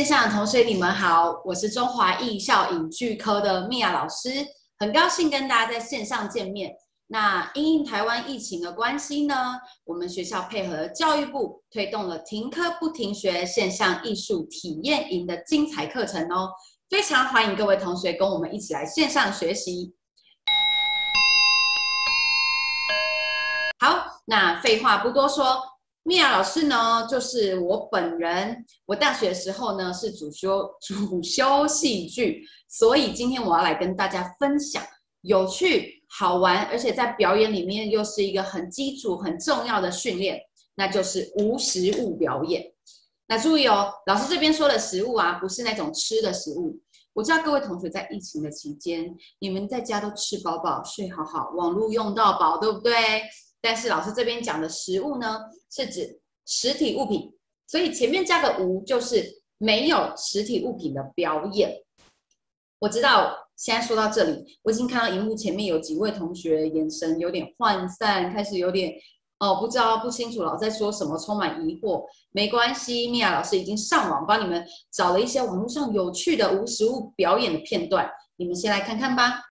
线上的同学你们好，我是中华艺校影剧科的米娅老师，很高兴跟大家在线上见面。那因应台湾疫情的关系呢，我们学校配合教育部推动了停课不停学线上艺术体验营的精彩课程哦，非常欢迎各位同学跟我们一起来线上学习。好，那废话不多说，米娅老师呢，就是我本人。我大学的时候呢是主修戏剧，所以今天我要来跟大家分享有趣、好玩，而且在表演里面又是一个很基础、很重要的训练，那就是无实物表演。那注意哦，老师这边说的食物啊，不是那种吃的食物。我知道各位同学在疫情的期间，你们在家都吃饱饱、睡好好，网络用到饱，对不对？但是老师这边讲的食物呢，是指实体物品，所以前面加个无，就是没有实体物品的表演。我知道现在说到这里，我已经看到荧幕前面有几位同学眼神有点涣散，开始有点不知道不清楚老师在说什么，充满疑惑。没关系，米娅老师已经上网帮你们找了一些网络上有趣的无实物表演的片段，你们先来看看吧。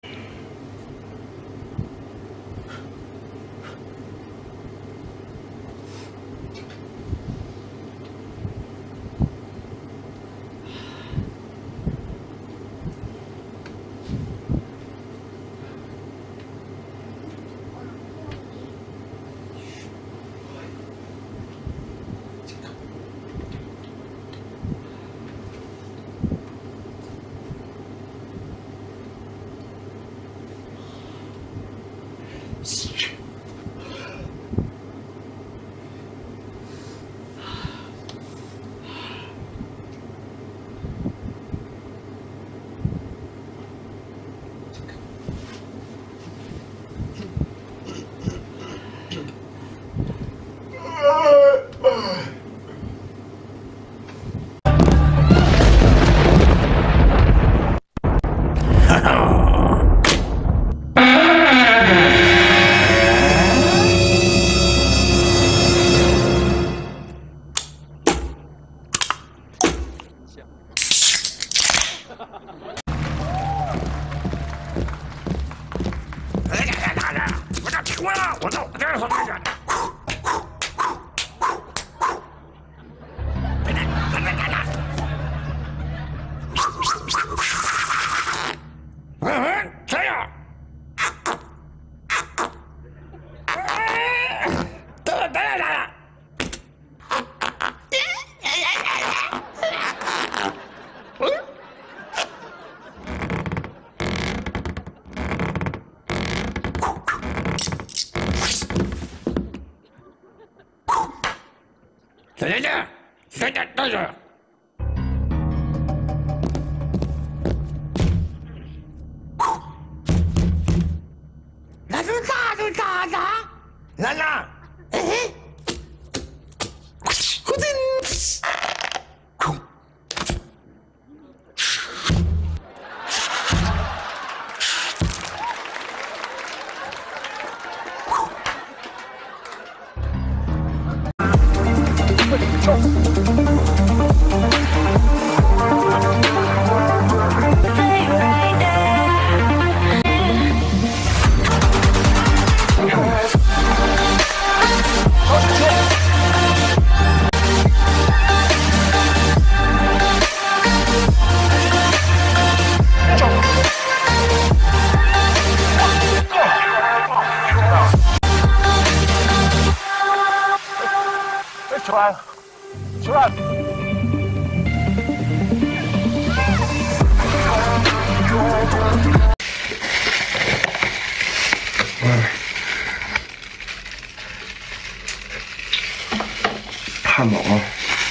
汉堡啊，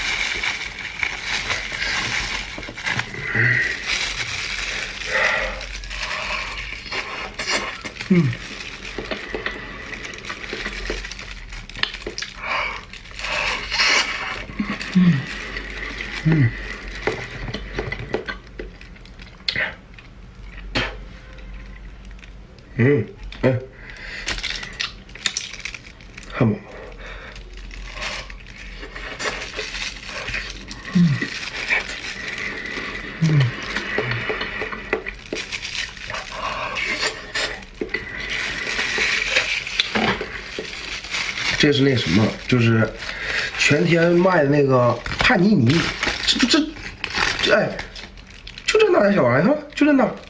汉堡。 这是那什么，就是全天卖的那个汉尼尼，这哎，就这么大点小玩意儿，就这么大。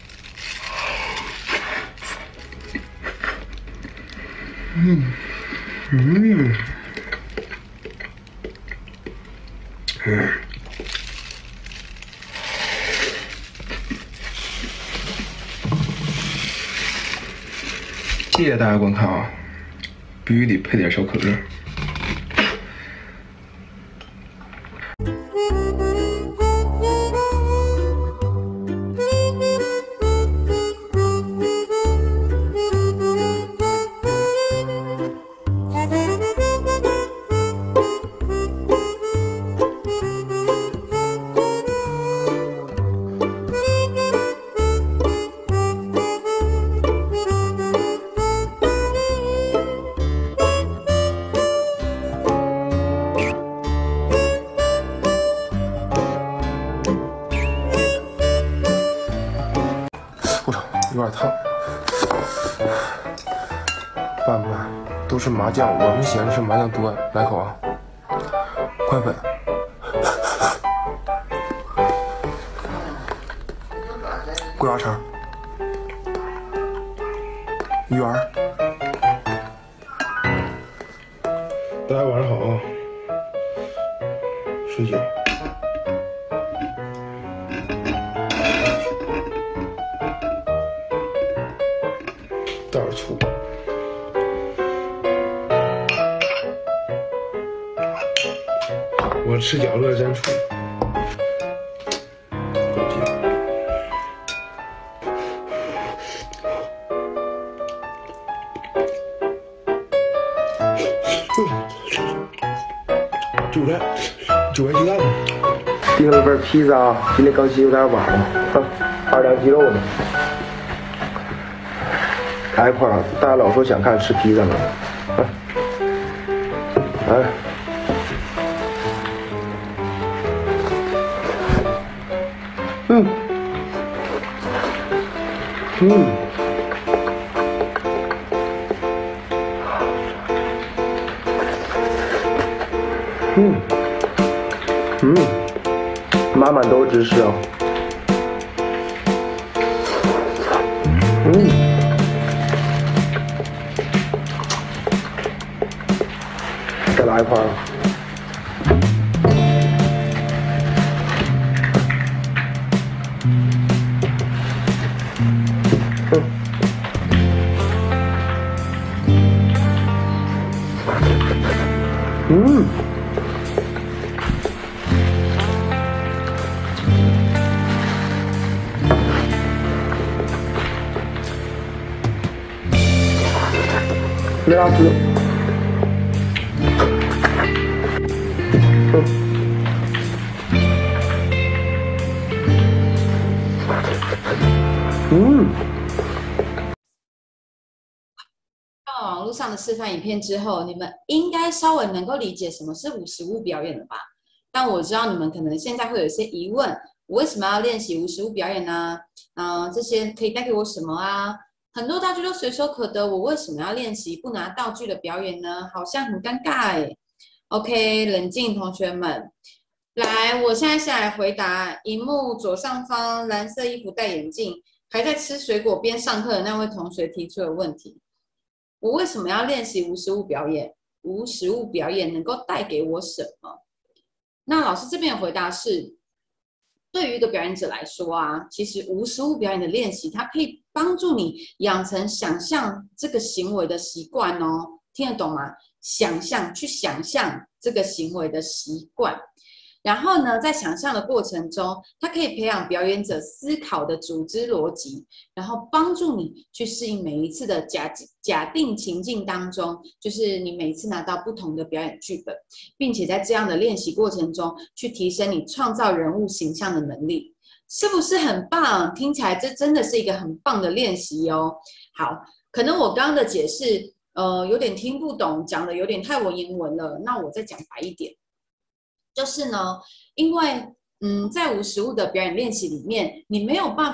谢谢大家观看啊！必须得配点小可乐。我操，有点烫。拌拌都是麻酱，我们嫌的是麻酱多。来口啊，快粉。桂花肠，鱼丸。大家晚上好啊，睡觉。倒点醋。我吃饺子蘸醋。韭菜鸡蛋。订了份披萨啊，今天更新有点晚了，2两鸡肉呢。来一块儿，大家老说想看吃披萨呢，来，满满都是芝士啊，再来一块啊。梅拉斯， 看完网络上的示范影片之后，你们应该稍微能够理解什么是无实物表演了吧？但我知道你们可能现在会有一些疑问：我为什么要练习无实物表演呢？这些可以带给我什么啊？很多道具都随手可得，我为什么要练习不拿道具的表演呢？好像很尴尬哎。OK， 冷静，同学们。来，我现在下来回答荧幕左上方蓝色衣服戴眼镜还在吃水果边上课的那位同学提出的问题：我为什么要练习无实物表演？无实物表演能够带给我什么？那老师这边的回答是，对于一个表演者来说啊，其实无实物表演的练习，它可以帮助你养成想象这个行为的习惯哦，听得懂吗？去想象这个行为的习惯。然后呢，在想象的过程中，它可以培养表演者思考的组织逻辑，然后帮助你去适应每一次的假定情境当中，就是你每次拿到不同的表演剧本，并且在这样的练习过程中，去提升你创造人物形象的能力，是不是很棒？听起来这真的是一个很棒的练习哦。好，可能我刚刚的解释，有点听不懂，讲的有点太文言文了，那我再讲白一点。就是呢，因为在无实物的表演练习里面，你没有办法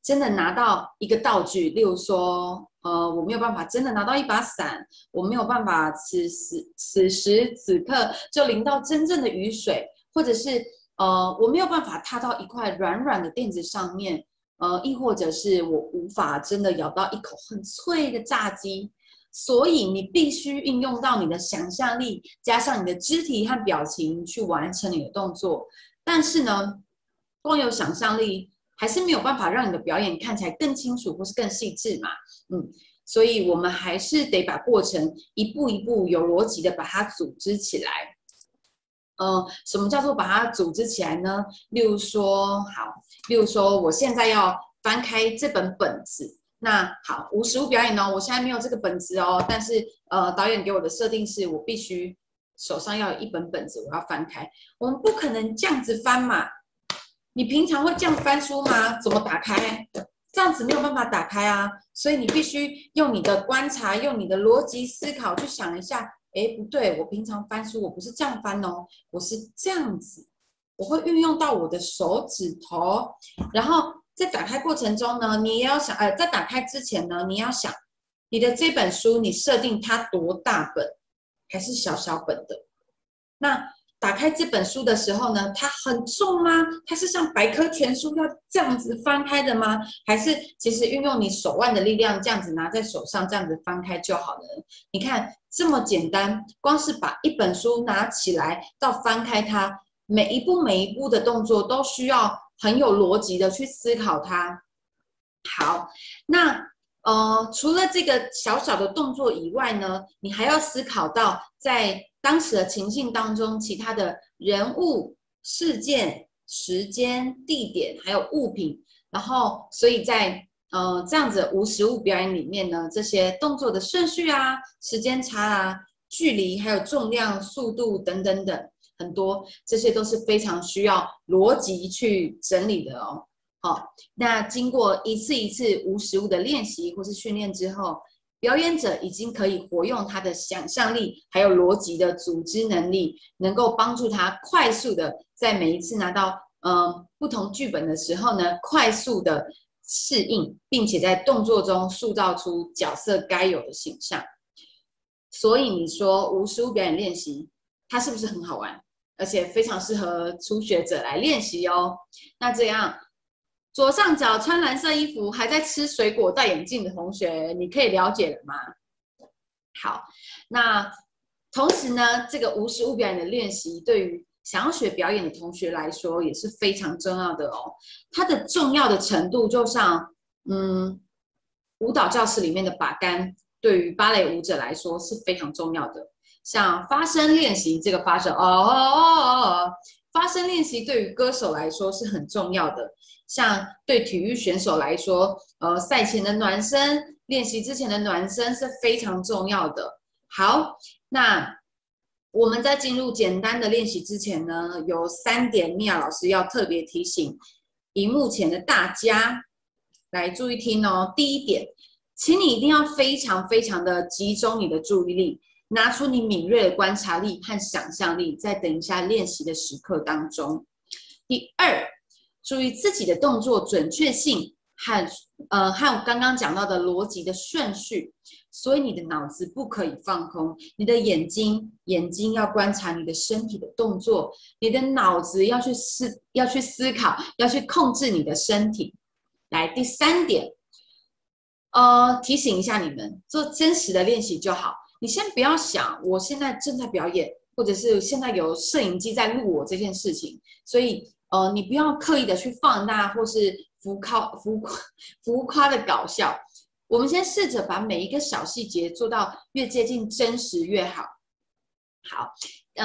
真的拿到一个道具，例如说，我没有办法真的拿到一把伞，我没有办法此时此刻就淋到真正的雨水，或者是我没有办法踏到一块软软的垫子上面，亦或者是我无法真的咬到一口很脆的炸鸡。所以你必须运用到你的想象力，加上你的肢体和表情去完成你的动作。但是呢，光有想象力还是没有办法让你的表演看起来更清楚或是更细致嘛。所以我们还是得把过程一步一步有逻辑的把它组织起来。什么叫做把它组织起来呢？例如说我现在要翻开这本本子。那好，无实物表演哦，我现在没有这个本子哦，但是导演给我的设定是我必须手上要有一本本子，我要翻开。我们不可能这样子翻嘛？你平常会这样翻书吗？怎么打开？这样子没有办法打开啊，所以你必须用你的观察，用你的逻辑思考去想一下，不对，我平常翻书我不是这样翻哦，我是这样子，我会运用到我的手指头，然后。在打开过程中呢，你也要想，在打开之前呢，你要想你的这本书，你设定它多大本，还是小小本的？那打开这本书的时候呢，它很重吗？它是像百科全书要这样子翻开的吗？还是其实运用你手腕的力量，这样子拿在手上，这样子翻开就好了？你看这么简单，光是把一本书拿起来到翻开它，每一步的动作都需要很有逻辑的去思考它。好，那除了这个小小的动作以外呢，你还要思考到在当时的情境当中，其他的人物、事件、时间、地点，还有物品。然后，所以在这样子的无实物表演里面呢，这些动作的顺序啊、时间差啊、距离，还有重量、速度等等等。很多这些都是非常需要逻辑去整理的哦。好，那经过一次一次无实物的练习或是训练之后，表演者已经可以活用他的想象力，还有逻辑的组织能力，能够帮助他快速的在每一次拿到不同剧本的时候呢，快速的适应，并且在动作中塑造出角色该有的形象。所以你说无实物表演练习，它是不是很好玩？而且非常适合初学者来练习哦。那这样，左上角穿蓝色衣服还在吃水果戴眼镜的同学，你可以了解了吗？好，那同时呢，这个无实物表演的练习对于想要学表演的同学来说也是非常重要的哦。它的重要的程度就像，舞蹈教室里面的把杆，对于芭蕾舞者来说是非常重要的。像发声练习，这个发声发声练习对于歌手来说是很重要的。像对体育选手来说，赛前的暖身，练习之前的暖身是非常重要的。好，那我们在进入简单的练习之前呢，有3点米娅老师要特别提醒荧幕前的大家，来注意听哦。第一点，请你一定要非常非常的集中你的注意力。拿出你敏锐的观察力和想象力，在等一下练习的时刻当中。第二，注意自己的动作准确性和我刚刚讲到的逻辑的顺序，所以你的脑子不可以放空，你的眼睛要观察你的身体的动作，你的脑子要去思考，要去控制你的身体。来，第3点，提醒一下你们，做真实的练习就好。你先不要想我现在正在表演，或者是现在有摄影机在录我这件事情，所以你不要刻意的去放大或是浮夸的搞笑。我们先试着把每一个小细节做到越接近真实越好。好，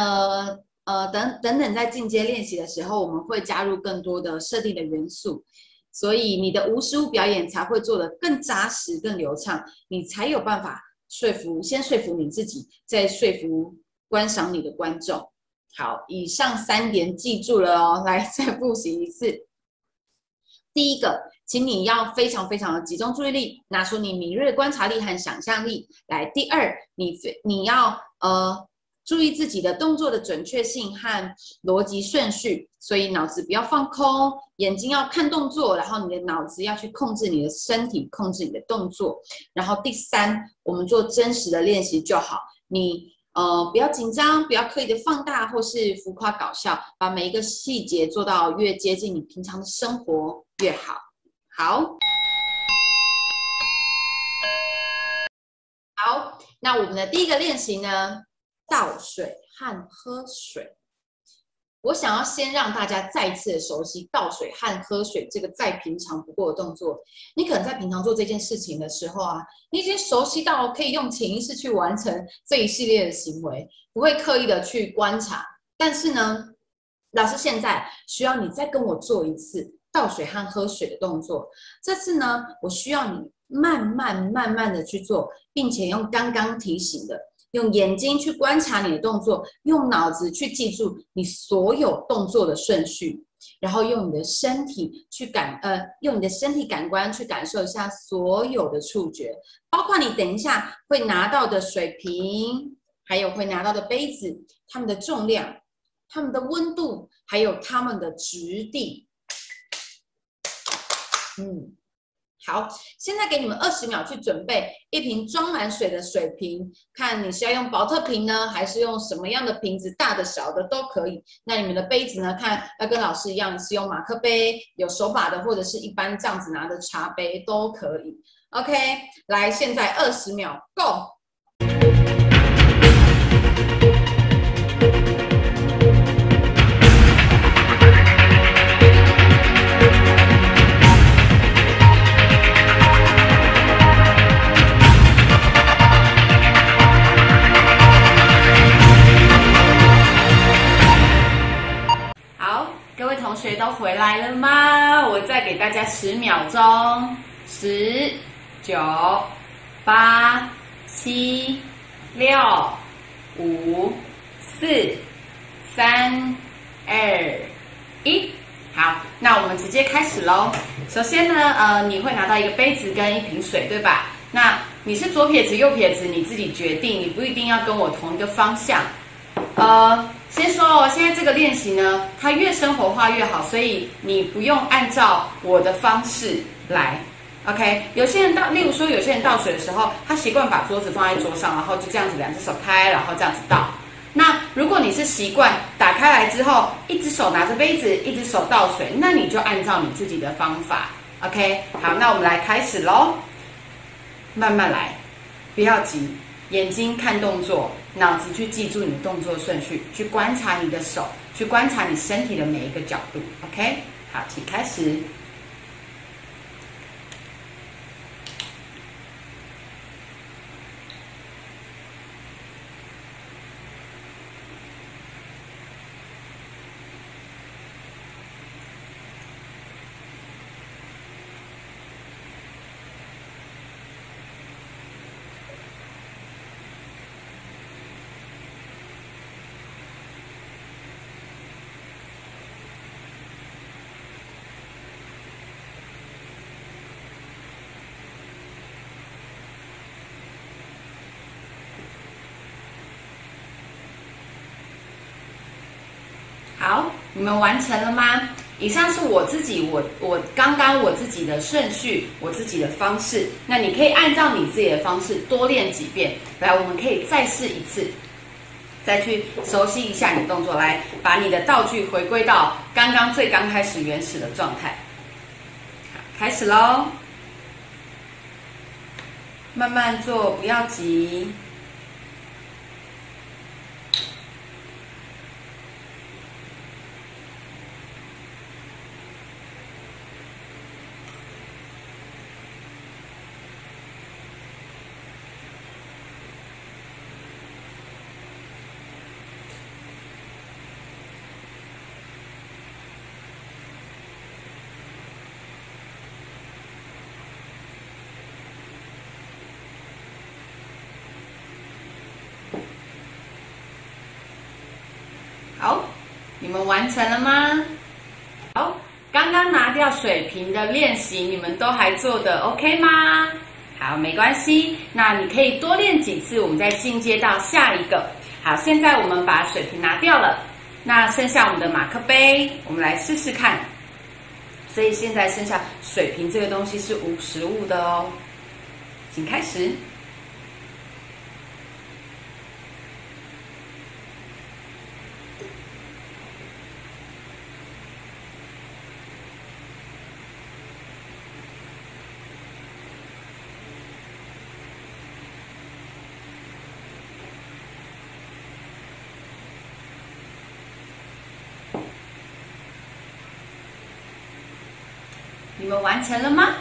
等在进阶练习的时候，我们会加入更多的设定的元素。所以你的无实物表演才会做得更扎实、更流畅，你才有办法先说服你自己，再说服观赏你的观众。好，以上3点记住了哦，来再复习一次。第一个，请你要非常非常的集中注意力，拿出你敏锐的观察力和想象力。来，第二，你要注意自己的动作的准确性和逻辑顺序，所以脑子不要放空，眼睛要看动作，然后你的脑子要去控制你的身体，控制你的动作。然后第三，我们做真实的练习就好，你不要紧张，不要刻意的放大或是浮夸搞笑，把每一个细节做到越接近你平常的生活越好。好，那我们的第一个练习呢，倒水和喝水。我想要先让大家再次的熟悉倒水和喝水这个再平常不过的动作。你可能在平常做这件事情的时候啊，你已经熟悉到可以用潜意识去完成这一系列的行为，不会刻意的去观察。但是呢，老师现在需要你再跟我做一次倒水和喝水的动作。这次呢，我需要你慢慢的去做，并且用刚刚提醒的，用眼睛去观察你的动作，用脑子去记住你所有动作的顺序，然后用你的身体去用你的身体感官去感受一下所有的触觉，包括你等一下会拿到的水瓶，还有会拿到的杯子，它们的重量、它们的温度，还有它们的质地。好，现在给你们20秒去准备一瓶装满水的水瓶，看你是要用保特瓶呢，还是用什么样的瓶子，大的小的都可以。那你们的杯子呢，看要跟老师一样是用马克杯，有手把的，或者是一般这样子拿的茶杯都可以。OK， 来，现在20秒 ，Go！同学都回来了吗？我再给大家10秒钟，10、9、8、7、6、5、4、3、2、1。好，那我们直接开始咯。首先呢，你会拿到一个杯子跟一瓶水，对吧？那你是左撇子右撇子，你自己决定，你不一定要跟我同一个方向。先说哦，现在这个练习呢，它越生活化越好，所以你不用按照我的方式来 ，OK？ 有些人例如说有些人倒水的时候，他习惯把桌子放在桌上，然后就这样子2只手开，然后这样子倒。那如果你是习惯打开来之后，一只手拿着杯子，一只手倒水，那你就按照你自己的方法 ，OK？ 好，那我们来开始咯，慢慢来，不要急。眼睛看动作，脑子去记住你的动作顺序，去观察你的手，去观察你身体的每一个角度 ，OK？ 好，请开始。好，你们完成了吗？以上是我自己，我刚刚我自己的顺序，我自己的方式。那你可以按照你自己的方式多练几遍。来，我们可以再试一次，再去熟悉一下你的动作。来，把你的道具回归到刚开始原始的状态。好，开始咯，慢慢做，不要急。好，你们完成了吗？好，刚刚拿掉水瓶的练习，你们都还做的 OK 吗？ 好，没关系，那你可以多练几次，我们再进阶到下一个。好，现在我们把水瓶拿掉了，那剩下我们的马克杯，我们来试试看。所以现在剩下水瓶这个东西是无实物的哦，请开始。你们完成了吗？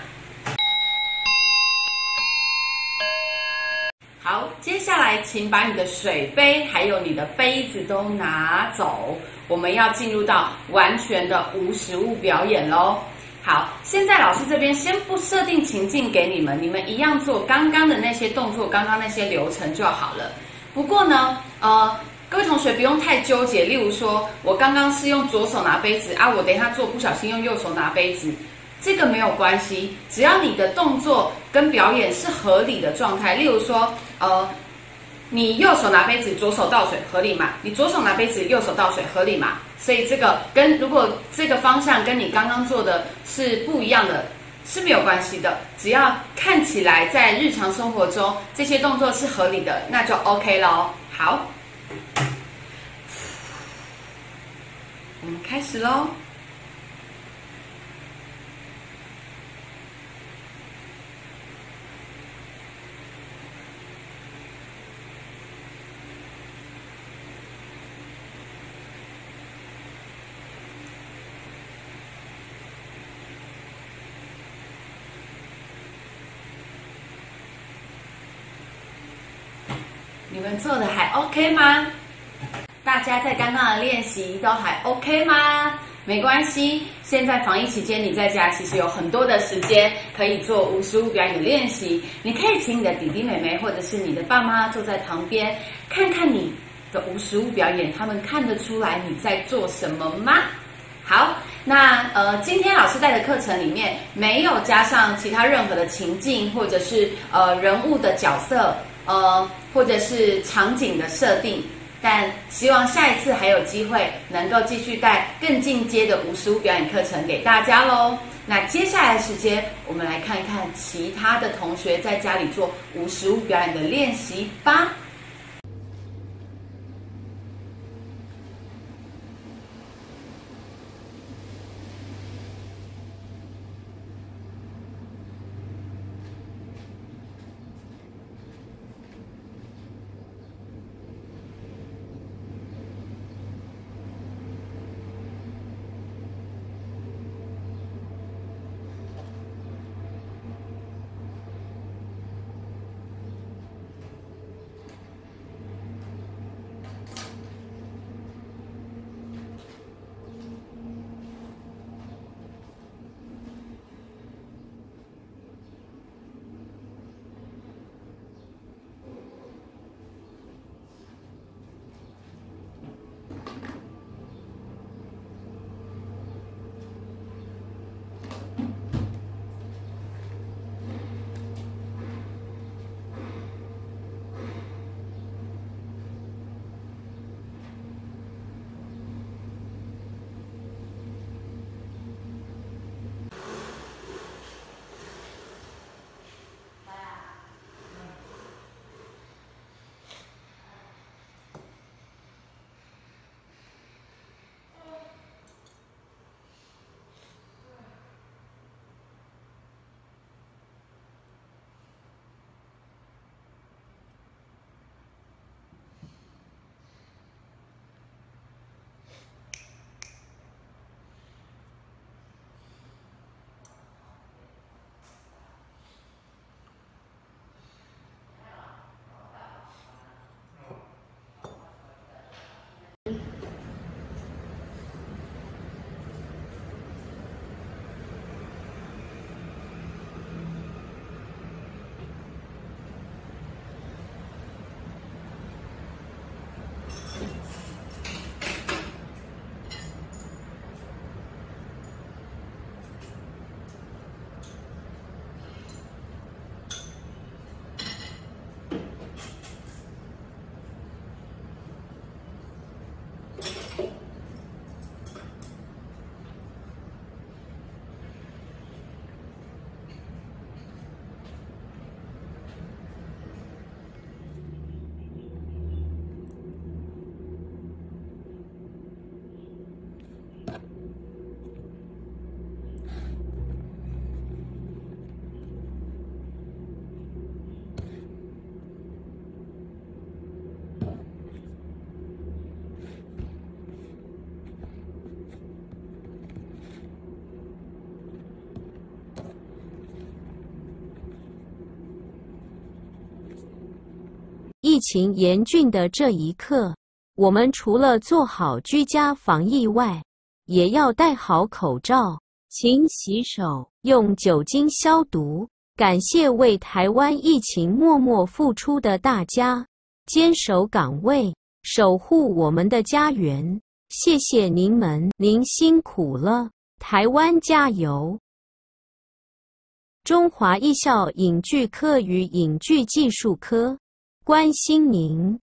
好，接下来请把你的水杯还有你的杯子都拿走，我们要进入到完全的无实物表演咯。好，现在老师这边先不设定情境给你们，你们一样做刚刚的那些动作，刚刚那些流程就好了。不过呢，各位同学不用太纠结，例如说我刚刚是用左手拿杯子啊，我等一下做不小心用右手拿杯子。这个没有关系，只要你的动作跟表演是合理的状态。例如说，你右手拿杯子，左手倒水，合理嘛？你左手拿杯子，右手倒水，合理嘛？所以这个如果这个方向跟你刚刚做的是不一样的，是没有关系的。只要看起来在日常生活中这些动作是合理的，那就 OK 咯。好，我们开始咯。你们做的还 OK 吗？大家在刚刚的练习都还 OK 吗？没关系，现在防疫期间你在家其实有很多的时间可以做无实物表演的练习。你可以请你的弟弟妹妹或者是你的爸妈坐在旁边，看看你的无实物表演，他们看得出来你在做什么吗？好，那今天老师带的课程里面没有加上其他任何的情境或者是人物的角色。或者是场景的设定，但希望下一次还有机会能够继续带更进阶的无实物表演课程给大家咯。那接下来的时间，我们来看看其他的同学在家里做无实物表演的练习吧。 疫情严峻的这一刻，我们除了做好居家防疫外，也要戴好口罩，勤洗手，用酒精消毒。感谢为台湾疫情默默付出的大家，坚守岗位，守护我们的家园。谢谢您们，您辛苦了，台湾加油！中华艺校影剧科与影剧技术科关心您。